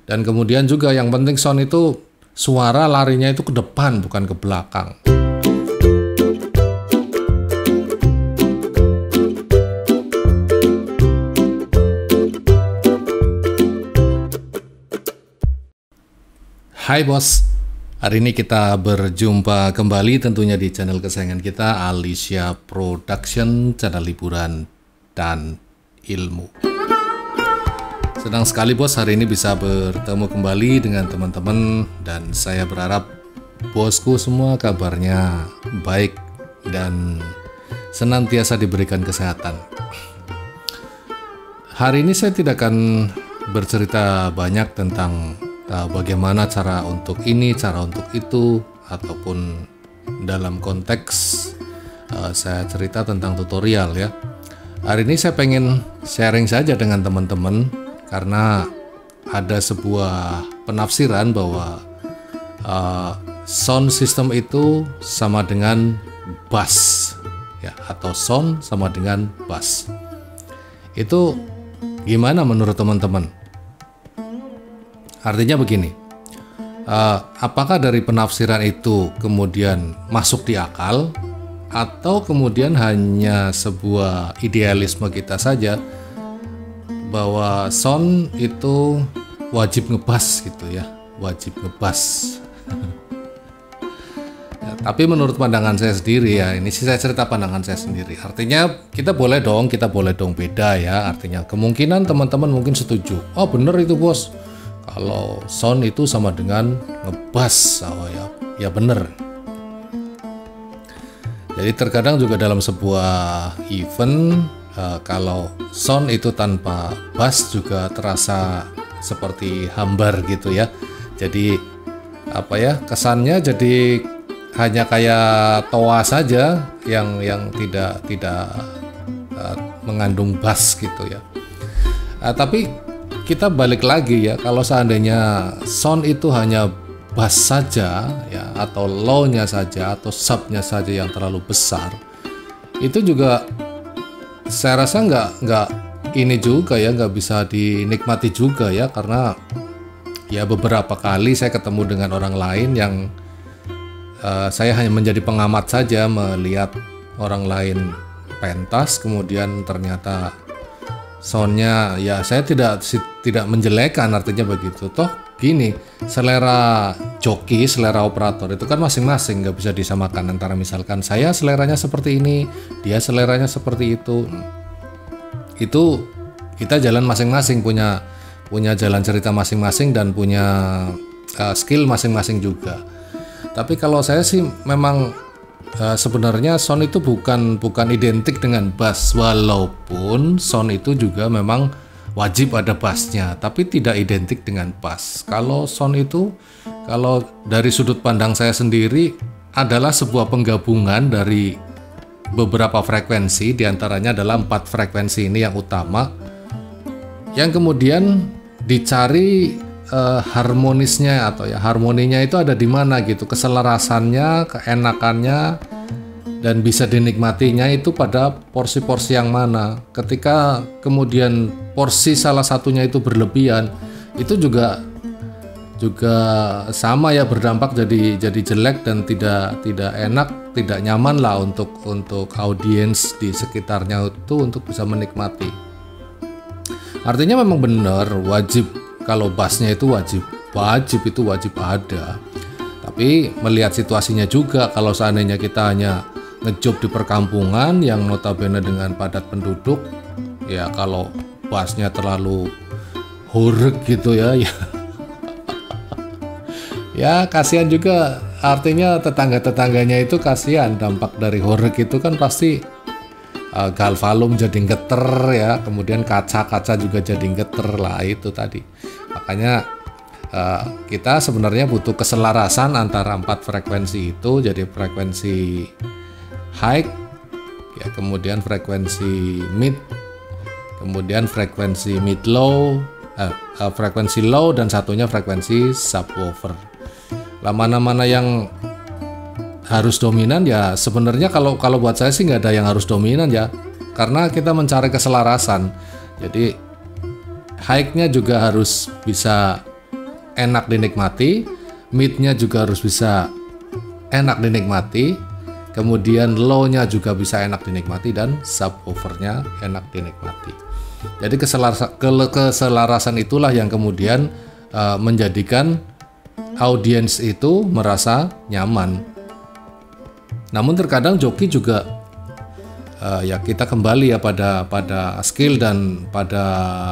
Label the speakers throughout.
Speaker 1: Dan kemudian juga yang penting sound itu suara larinya itu ke depan bukan ke belakang. Hai bos, hari ini kita berjumpa kembali tentunya di channel kesayangan kita, Alicia Production, channel hiburan dan ilmu. Senang sekali bos hari ini bisa bertemu kembali dengan teman-teman, dan saya berharap bosku semua kabarnya baik dan senantiasa diberikan kesehatan. Hari ini saya tidak akan bercerita banyak tentang bagaimana cara untuk ini, cara untuk itu, ataupun dalam konteks saya cerita tentang tutorial ya. Hari ini saya pengen sharing saja dengan teman-teman karena ada sebuah penafsiran bahwa sound system itu sama dengan bass ya, atau sound sama dengan bass. Itu gimana menurut teman-teman? Artinya begini, apakah dari penafsiran itu kemudian masuk di akal, atau kemudian hanya sebuah idealisme kita saja bahwa sound itu wajib ngebass gitu ya, wajib ngebass. Ya, tapi menurut pandangan saya sendiri ya, ini sih saya cerita pandangan saya sendiri. Artinya kita boleh dong beda ya. Artinya kemungkinan teman-teman mungkin setuju, oh bener itu bos, kalau sound itu sama dengan ngebass, oh ya bener. Jadi terkadang juga dalam sebuah event, kalau sound itu tanpa bass juga terasa seperti hambar gitu ya. Jadi apa ya, kesannya jadi hanya kayak toa saja yang tidak mengandung bass gitu ya. Tapi kita balik lagi ya, kalau seandainya sound itu hanya bass saja ya, atau low-nya saja, atau sub-nya saja yang terlalu besar, itu juga saya rasa nggak ini juga ya, nggak bisa dinikmati juga ya, karena ya beberapa kali saya ketemu dengan orang lain yang saya hanya menjadi pengamat saja, melihat orang lain pentas, kemudian ternyata soundnya ya saya tidak menjelekan, artinya begitu. Toh gini, selera joki, selera operator itu kan masing-masing, nggak bisa disamakan antara misalkan saya seleranya seperti ini, dia seleranya seperti itu. Itu kita jalan masing-masing, punya jalan cerita masing-masing dan punya skill masing-masing juga. Tapi kalau saya sih memang sebenarnya sound itu bukan identik dengan bass, walaupun sound itu juga memang wajib ada bassnya, tapi tidak identik dengan bass. Kalau sound itu, kalau dari sudut pandang saya sendiri, adalah sebuah penggabungan dari beberapa frekuensi, diantaranya adalah 4 frekuensi ini yang utama, yang kemudian dicari harmonisnya atau ya harmoninya itu ada di mana gitu, keselarasannya, keenakannya, dan bisa dinikmatinya itu pada porsi-porsi yang mana. Ketika kemudian porsi salah satunya itu berlebihan, itu juga sama ya, berdampak jadi jelek dan tidak enak, tidak nyaman lah untuk audiens di sekitarnya itu untuk bisa menikmati. Artinya memang benar wajib, kalau bassnya itu wajib ada. Tapi melihat situasinya juga, kalau seandainya kita hanya ngejob di perkampungan yang notabene dengan padat penduduk, ya kalau bassnya terlalu horeg gitu ya ya kasihan juga, artinya tetangga-tetangganya itu kasihan, dampak dari horeg itu kan pasti galvalum jadi geter ya, kemudian kaca-kaca juga jadi geter lah, itu tadi. Makanya kita sebenarnya butuh keselarasan antara 4 frekuensi itu, jadi frekuensi high ya, kemudian frekuensi mid, kemudian frekuensi mid low, frekuensi low, dan satunya frekuensi subwoofer. Lah mana yang harus dominan ya, sebenarnya kalau buat saya sih nggak ada yang harus dominan ya, karena kita mencari keselarasan. Jadi high-nya juga harus bisa enak dinikmati, midnya juga harus bisa enak dinikmati, kemudian low-nya juga bisa enak dinikmati, dan subwoofernya enak dinikmati. Jadi keselarasan itulah yang kemudian menjadikan audiens itu merasa nyaman. Namun terkadang joki juga ya kita kembali ya pada skill dan pada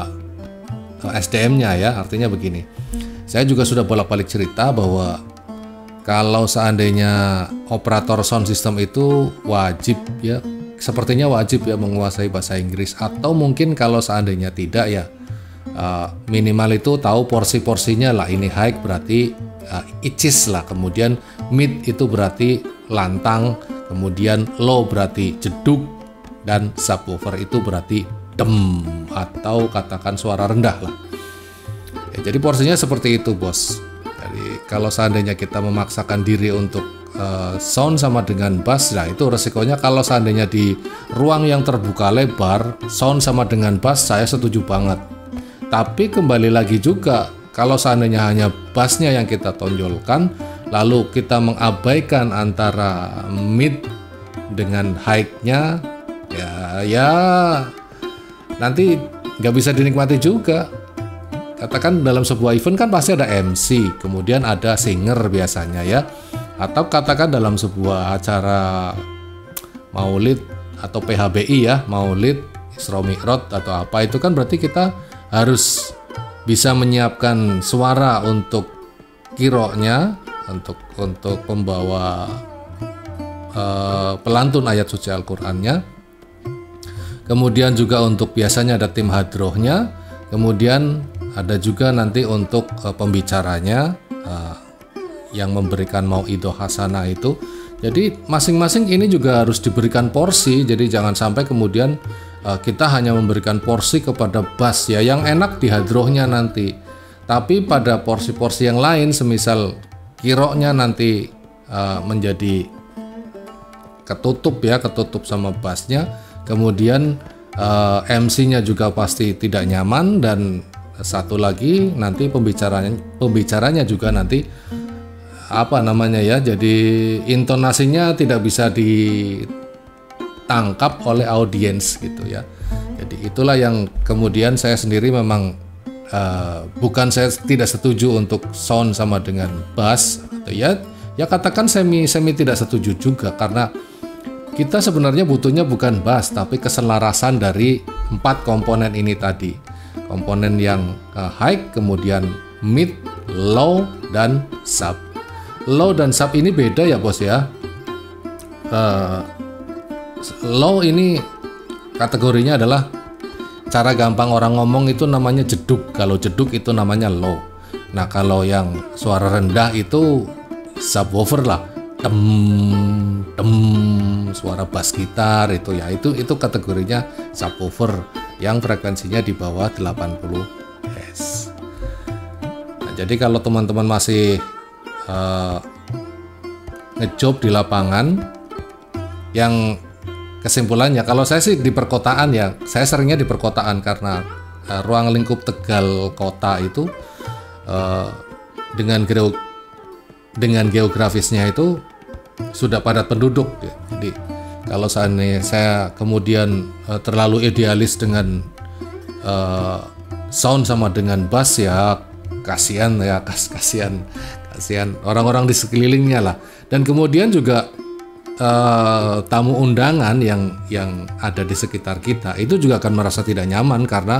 Speaker 1: SDM-nya ya. Artinya begini, saya juga sudah bolak-balik cerita bahwa kalau seandainya operator sound system itu wajib ya, sepertinya wajib ya menguasai bahasa Inggris, atau mungkin kalau seandainya tidak ya minimal itu tahu porsi-porsinya lah. Ini high berarti icis lah, kemudian mid itu berarti lantang, kemudian low berarti jeduk, dan subwoofer itu berarti dem atau katakan suara rendah lah. Ya, jadi porsinya seperti itu bos. Jadi kalau seandainya kita memaksakan diri untuk sound sama dengan bass, nah itu resikonya kalau seandainya di ruang yang terbuka lebar sound sama dengan bass, saya setuju banget. Tapi kembali lagi juga, kalau seandainya hanya bassnya yang kita tonjolkan, lalu kita mengabaikan antara mid dengan high-nya, ya nanti nggak bisa dinikmati juga. Katakan dalam sebuah event kan pasti ada MC, kemudian ada singer biasanya ya. Atau katakan dalam sebuah acara maulid atau PHBI ya, maulid, Isra Mi'raj atau apa, itu kan berarti kita harus bisa menyiapkan suara untuk kiroknya, untuk pembawa pelantun ayat suci Al-Qur'annya. Kemudian juga untuk biasanya ada tim hadrohnya, kemudian ada juga nanti untuk pembicaranya yang memberikan mauidhah hasanah itu. Jadi masing-masing ini juga harus diberikan porsi. Jadi jangan sampai kemudian kita hanya memberikan porsi kepada bass ya, yang enak di hadrohnya nanti. Tapi pada porsi-porsi yang lain, semisal kiroknya nanti menjadi ketutup sama bassnya, kemudian MC-nya juga pasti tidak nyaman, dan satu lagi nanti pembicaranya juga nanti jadi intonasinya tidak bisa ditangkap oleh audiens gitu ya. Jadi itulah yang kemudian saya sendiri memang bukan saya tidak setuju untuk sound sama dengan bass atau ya katakan semi tidak setuju juga, karena kita sebenarnya butuhnya bukan bass tapi keselarasan dari 4 komponen ini tadi. Komponen yang high, kemudian mid, low, dan sub. Low dan sub ini beda ya bos ya. Low ini kategorinya adalah, cara gampang orang ngomong itu namanya jeduk. Kalau jeduk itu namanya low. Nah kalau yang suara rendah itu subwoofer lah, dem suara bass gitar itu ya, itu kategorinya subwoofer yang frekuensinya di bawah 80 Hz. Nah, jadi kalau teman-teman masih ngejob di lapangan, yang kesimpulannya kalau saya sih di perkotaan ya, saya seringnya di perkotaan karena ruang lingkup Tegal kota itu dengan geografisnya itu sudah padat penduduk ya. Jadi kalau seandainya saya kemudian terlalu idealis dengan sound sama dengan bass ya, kasihan orang-orang di sekelilingnya lah. Dan kemudian juga tamu undangan yang ada di sekitar kita itu juga akan merasa tidak nyaman, karena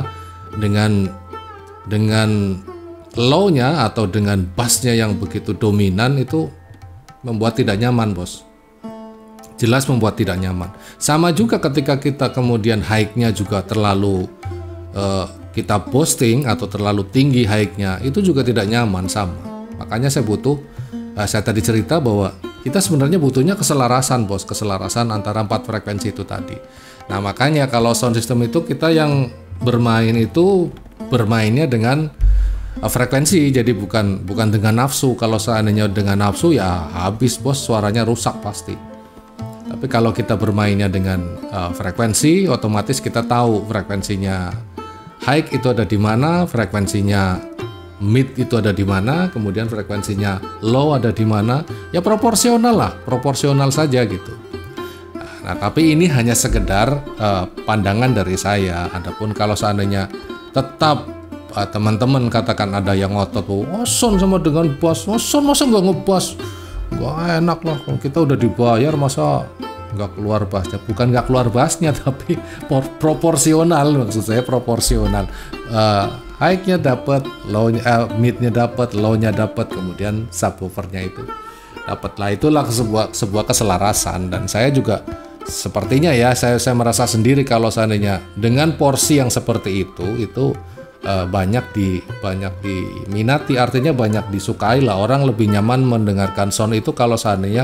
Speaker 1: dengan low-nya atau dengan bass-nya yang begitu dominan itu membuat tidak nyaman bos. Jelas membuat tidak nyaman. Sama juga ketika kita kemudian high-nya juga terlalu kita boosting atau terlalu tinggi high-nya, itu juga tidak nyaman sama. Makanya saya tadi cerita bahwa kita sebenarnya butuhnya keselarasan bos, keselarasan antara 4 frekuensi itu tadi. Nah makanya kalau sound system itu kita yang bermainnya dengan frekuensi, jadi bukan dengan nafsu. Kalau seandainya dengan nafsu ya habis bos, suaranya rusak pasti. Tapi kalau kita bermainnya dengan frekuensi, otomatis kita tahu frekuensinya high itu ada di mana, frekuensinya mid itu ada di mana, kemudian frekuensinya low ada di mana, ya proporsional lah, proporsional saja gitu. Nah, tapi ini hanya sekedar pandangan dari saya. Adapun kalau seandainya tetap teman-teman katakan ada yang ngotot, oh sound sama dengan bass, oh sound masa nggak ngebass, nggak enak lah, kalau kita udah dibayar masa nggak keluar bassnya. Bukan nggak keluar bassnya, tapi proporsional, maksud saya proporsional. High-nya dapat, mid-nya dapat, low-nya dapat, kemudian subwoofer-nya itu dapatlah. Itulah sebuah keselarasan. Dan saya juga sepertinya ya, saya merasa sendiri kalau seandainya dengan porsi yang seperti itu banyak diminati, artinya banyak disukai lah. Orang lebih nyaman mendengarkan sound itu kalau seandainya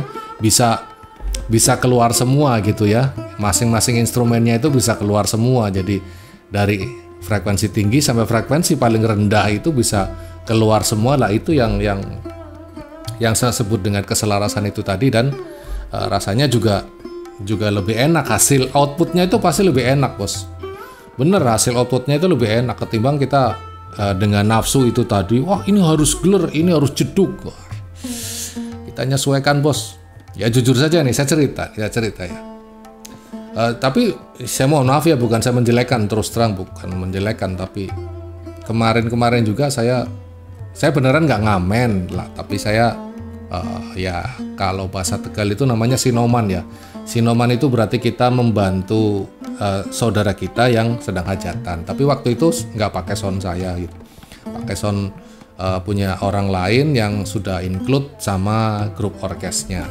Speaker 1: bisa keluar semua gitu ya, masing-masing instrumennya itu bisa keluar semua. Jadi dari frekuensi tinggi sampai frekuensi paling rendah itu bisa keluar semua lah. Itu yang saya sebut dengan keselarasan itu tadi. Dan rasanya juga lebih enak, hasil outputnya itu pasti lebih enak bos. Bener, hasil outputnya itu lebih enak ketimbang kita dengan nafsu itu tadi, wah ini harus gler, ini harus jeduk. Kita nyesuaikan bos. Ya jujur saja nih, saya cerita ya. Tapi saya mohon maaf ya, bukan saya menjelekkan, terus terang bukan menjelekkan, tapi kemarin juga saya beneran nggak ngamen lah, tapi saya ya kalau bahasa Tegal itu namanya sinoman ya. Sinoman itu berarti kita membantu saudara kita yang sedang hajatan. Tapi waktu itu nggak pakai sound saya gitu, pakai sound punya orang lain yang sudah include sama grup orkesnya.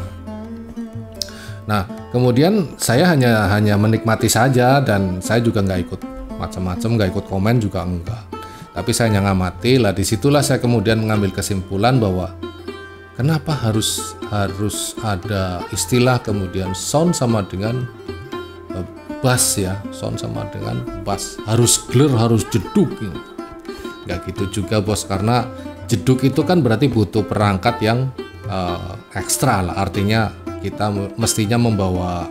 Speaker 1: Nah, kemudian saya hanya menikmati saja, dan saya juga nggak ikut macam-macam, nggak ikut komen juga enggak. Tapi saya hanya ngamati lah. Disitulah saya kemudian mengambil kesimpulan bahwa kenapa harus ada istilah kemudian sound sama dengan bass ya, sound sama dengan bass, harus gler, harus jeduk gitu. Nggak gitu juga bos, karena jeduk itu kan berarti butuh perangkat yang ekstra lah, artinya kita mestinya membawa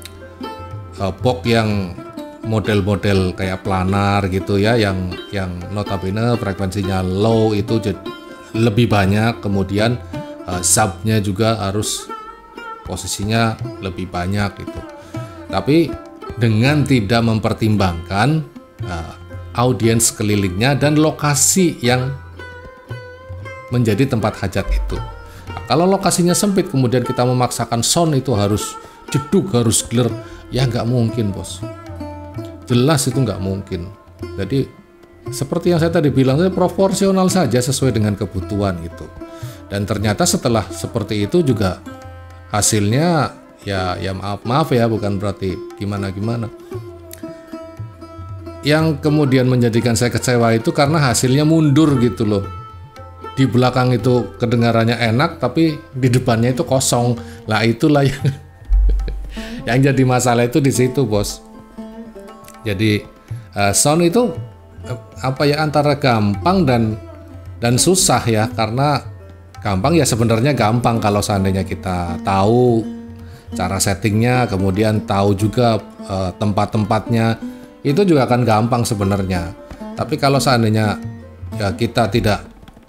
Speaker 1: box yang model-model kayak planar gitu ya, yang notabene frekuensinya low itu lebih banyak, kemudian subnya juga harus posisinya lebih banyak gitu. Tapi dengan tidak mempertimbangkan audiens kelilingnya dan lokasi yang menjadi tempat hajat itu. Nah, kalau lokasinya sempit kemudian kita memaksakan sound itu harus jeduk, harus gler, ya nggak mungkin bos. Jelas itu nggak mungkin. Jadi seperti yang saya tadi bilang, proporsional saja sesuai dengan kebutuhan gitu. Dan ternyata setelah seperti itu juga hasilnya ya maaf ya, bukan berarti gimana. Yang kemudian menjadikan saya kecewa itu karena hasilnya mundur gitu loh. Di belakang itu kedengarannya enak, tapi di depannya itu kosong. Lah itulah yang jadi masalah itu di situ bos. Jadi sound itu antara gampang dan susah ya. Karena gampang ya, sebenarnya gampang kalau seandainya kita tahu cara settingnya, kemudian tahu juga tempat-tempatnya, itu juga akan gampang sebenarnya. Tapi kalau seandainya ya kita tidak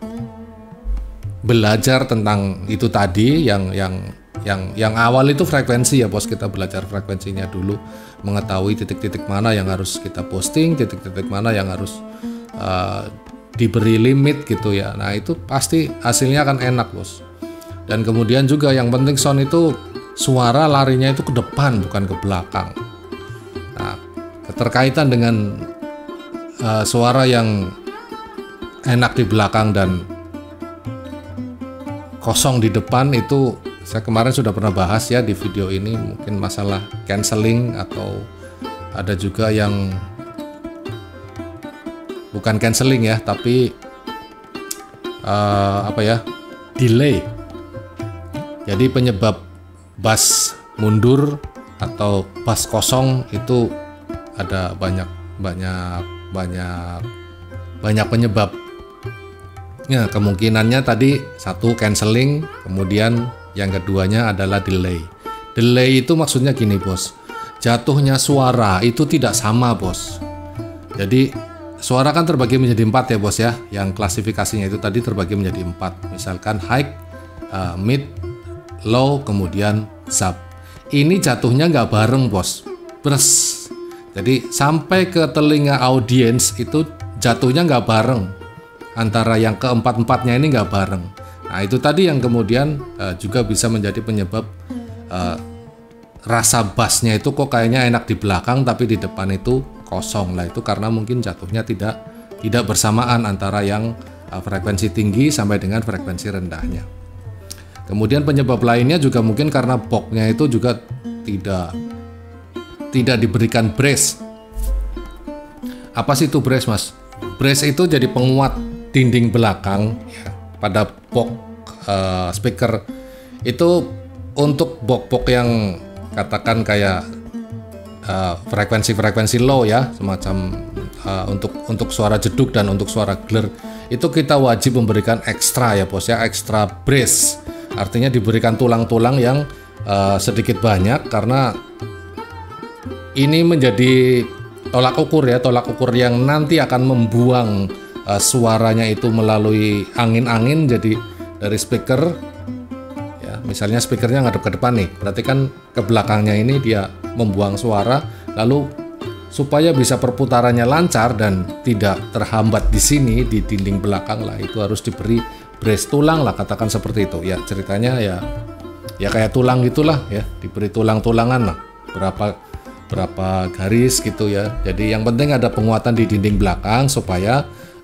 Speaker 1: belajar tentang itu tadi, yang awal itu frekuensi ya bos, kita belajar frekuensinya dulu, mengetahui titik-titik mana yang harus kita posting, titik-titik mana yang harus diberi limit gitu ya. Nah itu pasti hasilnya akan enak bos. Dan kemudian juga yang penting sound itu suara larinya itu ke depan, bukan ke belakang. Nah, keterkaitan dengan suara yang enak di belakang dan kosong di depan itu saya kemarin sudah pernah bahas ya di video ini, mungkin masalah cancelling, atau ada juga yang bukan cancelling ya, tapi delay. Jadi penyebab bass mundur atau bass kosong itu ada banyak penyebab. Ya, kemungkinannya tadi satu cancelling, kemudian yang keduanya adalah delay. Delay itu maksudnya gini bos, jatuhnya suara itu tidak sama bos. Jadi suara kan terbagi menjadi 4 ya bos ya. Yang klasifikasinya itu tadi terbagi menjadi 4. Misalkan high, mid, low, kemudian sub. Ini jatuhnya nggak bareng bos, bers. Jadi sampai ke telinga audiens itu jatuhnya nggak bareng. Antara yang keempat-empatnya ini nggak bareng. Nah itu tadi yang kemudian juga bisa menjadi penyebab rasa bassnya itu kok kayaknya enak di belakang tapi di depan itu kosong lah. Itu karena mungkin jatuhnya tidak bersamaan antara yang frekuensi tinggi sampai dengan frekuensi rendahnya. Kemudian penyebab lainnya juga mungkin karena boxnya itu juga tidak diberikan brace. Apa sih itu brace mas? Brace itu jadi penguat dinding belakang ya, pada box speaker itu untuk box yang katakan kayak frekuensi low ya, semacam untuk suara jeduk dan untuk suara glare itu kita wajib memberikan ekstra ya bos ya, ekstra brace. Artinya diberikan tulang-tulang yang sedikit banyak karena ini menjadi tolak ukur yang nanti akan membuang suaranya itu melalui angin-angin. Jadi dari speaker ya, misalnya speakernya ngadep ke depan nih, berarti kan ke belakangnya ini dia membuang suara, lalu supaya bisa perputarannya lancar dan tidak terhambat di sini di dinding belakang lah, itu harus diberi brace tulang lah, katakan seperti itu ya. Ceritanya ya kayak tulang gitulah ya, diberi tulang-tulangan lah, berapa garis gitu ya. Jadi yang penting ada penguatan di dinding belakang supaya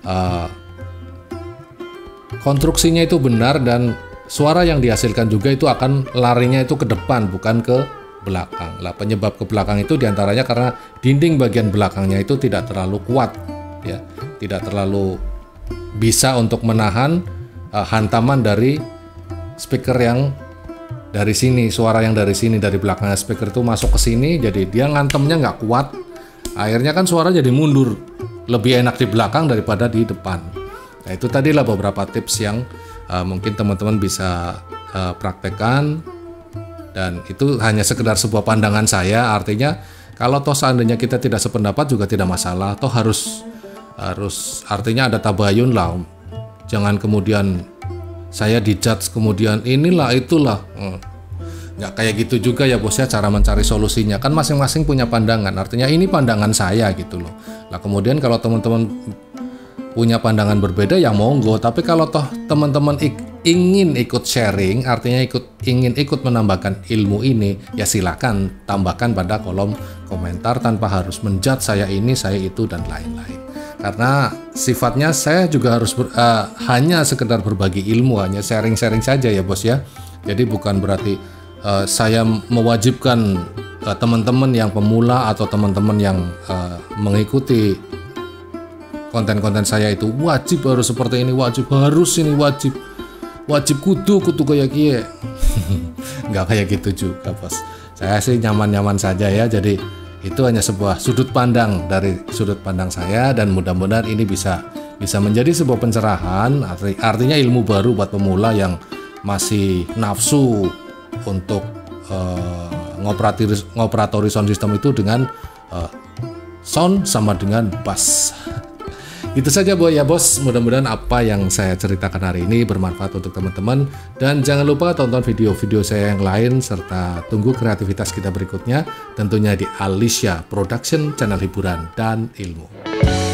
Speaker 1: konstruksinya itu benar dan suara yang dihasilkan juga itu akan larinya itu ke depan bukan ke belakang. Lah penyebab ke belakang itu diantaranya karena dinding bagian belakangnya itu tidak terlalu kuat ya, tidak terlalu bisa untuk menahan hantaman dari speaker yang dari sini, suara yang dari sini, dari belakangnya speaker itu masuk ke sini, jadi dia ngantemnya nggak kuat. Akhirnya kan suara jadi mundur, lebih enak di belakang daripada di depan. Nah itu tadilah beberapa tips yang mungkin teman-teman bisa praktekkan, dan itu hanya sekedar sebuah pandangan saya. Artinya kalau toh seandainya kita tidak sependapat juga tidak masalah, toh harus artinya ada tabayun lah. Jangan kemudian saya dijudge kemudian inilah itulah, nggak kayak gitu juga ya bos ya. Cara mencari solusinya kan masing-masing punya pandangan, artinya ini pandangan saya gitu loh. Nah kemudian kalau teman-teman punya pandangan berbeda ya monggo, tapi kalau toh teman-teman ingin ikut sharing, artinya ingin ikut menambahkan ilmu ini, ya silakan tambahkan pada kolom komentar tanpa harus menjudge saya ini, saya itu dan lain-lain. Karena sifatnya saya juga harus hanya sekedar berbagi ilmu, hanya sharing-sharing saja ya bos ya. Jadi bukan berarti saya mewajibkan teman-teman yang pemula atau teman-teman yang mengikuti konten-konten saya itu wajib harus seperti ini, wajib harus ini, wajib kudu kayak kie. Nggak kayak gitu juga bos. Saya sih nyaman-nyaman saja ya. Jadi itu hanya sebuah sudut pandang dari sudut pandang saya, dan mudah-mudahan ini bisa menjadi sebuah pencerahan, artinya ilmu baru buat pemula yang masih nafsu untuk ngoperatori sound system itu dengan sound sama dengan bass. Itu saja ya bos, mudah-mudahan apa yang saya ceritakan hari ini bermanfaat untuk teman-teman, dan jangan lupa tonton video-video saya yang lain serta tunggu kreativitas kita berikutnya tentunya di Alicia Production, channel hiburan dan ilmu.